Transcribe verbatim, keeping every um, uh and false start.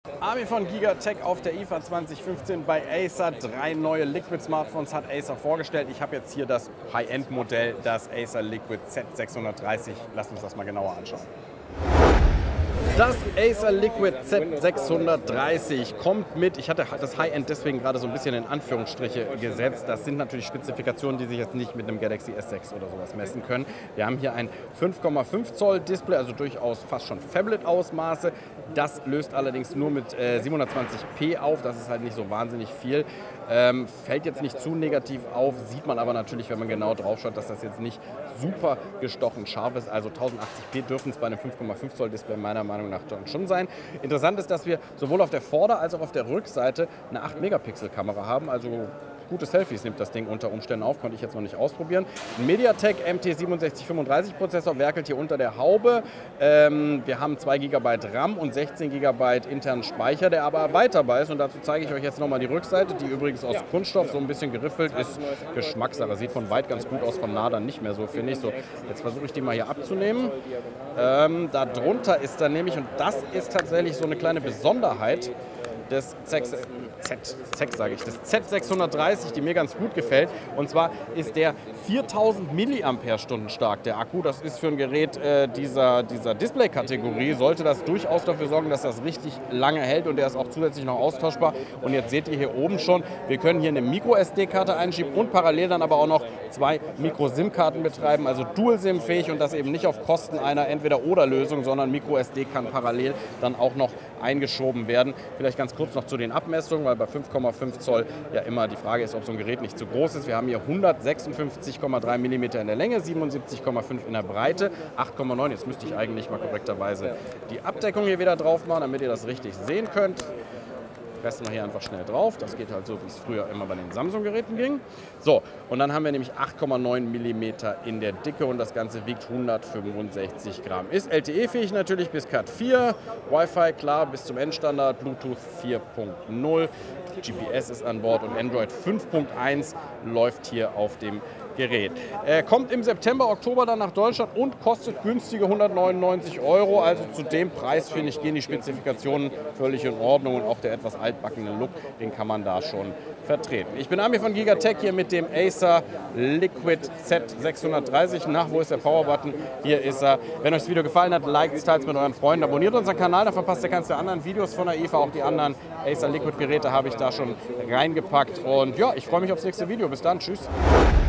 Armin von Gigatech auf der I F A zwanzig fünfzehn bei Acer. Drei neue Liquid Smartphones hat Acer vorgestellt. Ich habe jetzt hier das High-End-Modell, das Acer Liquid Z sechshundertdreißig. Lasst uns das mal genauer anschauen. Das Acer Liquid Z sechshundertdreißig kommt mit, ich hatte das High-End deswegen gerade so ein bisschen in Anführungsstriche gesetzt. Das sind natürlich Spezifikationen, die sich jetzt nicht mit einem Galaxy S sechs oder sowas messen können. Wir haben hier ein fünf Komma fünf Zoll Display, also durchaus fast schon Phablet-Ausmaße. Das löst allerdings nur mit äh, siebenhundertzwanzig p auf, das ist halt nicht so wahnsinnig viel. Ähm, fällt jetzt nicht zu negativ auf, sieht man aber natürlich, wenn man genau drauf schaut, dass das jetzt nicht super gestochen scharf ist. Also tausendachtzig p dürfen es bei einem fünf Komma fünf Zoll Display meiner Meinung nach schon sein. Interessant ist, dass wir sowohl auf der Vorder- als auch auf der Rückseite eine acht Megapixel Kamera haben, also gute Selfies nimmt das Ding unter Umständen auf, konnte ich jetzt noch nicht ausprobieren. Ein MediaTek M T siebenundsechzig fünfunddreißig Prozessor werkelt hier unter der Haube. Ähm, wir haben zwei Gigabyte RAM und sechzehn Gigabyte internen Speicher, der aber erweiterbar ist. Und dazu zeige ich euch jetzt nochmal die Rückseite, die übrigens aus Kunststoff so ein bisschen geriffelt ist. Geschmackssache, sieht von weit ganz gut aus, von nah dann nicht mehr so, finde ich. So, jetzt versuche ich die mal hier abzunehmen. Ähm, darunter ist dann nämlich, und das ist tatsächlich so eine kleine Besonderheit, des Z, Z, sage ich, das Z sechshundertdreißig, die mir ganz gut gefällt. Und zwar ist der viertausend Milliampere-Stunden stark, der Akku. Das ist für ein Gerät äh, dieser, dieser Display-Kategorie, sollte das durchaus dafür sorgen, dass das richtig lange hält, und der ist auch zusätzlich noch austauschbar. Und jetzt seht ihr hier oben schon, wir können hier eine Micro-S D-Karte einschieben und parallel dann aber auch noch zwei Micro-SIM-Karten betreiben, also Dual-SIM-fähig, und das eben nicht auf Kosten einer Entweder-Oder-Lösung, sondern Micro-S D kann parallel dann auch noch eingeschoben werden. Vielleicht ganz kurz noch zu den Abmessungen, weil bei fünf Komma fünf Zoll ja immer die Frage ist, ob so ein Gerät nicht zu groß ist. Wir haben hier hundertsechsundfünfzig Komma drei Millimeter in der Länge, siebenundsiebzig Komma fünf in der Breite, acht Komma neun. Jetzt müsste ich eigentlich mal korrekterweise die Abdeckung hier wieder drauf machen, damit ihr das richtig sehen könnt. Pressen wir hier einfach schnell drauf. Das geht halt so, wie es früher immer bei den Samsung-Geräten ging. So, und dann haben wir nämlich acht Komma neun Millimeter in der Dicke und das Ganze wiegt hundertfünfundsechzig Gramm. Ist L T E-fähig natürlich bis Cat vier, Wi-Fi klar bis zum Endstandard, Bluetooth vier Punkt null, G P S ist an Bord und Android fünf Punkt eins läuft hier auf dem Gerät. Er kommt im September, Oktober dann nach Deutschland und kostet günstige hundertneunundneunzig Euro. Also zu dem Preis, finde ich, gehen die Spezifikationen völlig in Ordnung, und auch der etwas altbackene Look, den kann man da schon vertreten. Ich bin Armin von Gigatech hier mit dem Acer Liquid Z sechshundertdreißig. Nach, wo ist der Power-Button? Hier ist er. Wenn euch das Video gefallen hat, liked es, teilt es mit euren Freunden, abonniert unseren Kanal, dann verpasst ihr keins der anderen Videos von der I F A. Auch die anderen Acer Liquid Geräte habe ich da schon reingepackt. Und ja, ich freue mich aufs nächste Video. Bis dann, tschüss.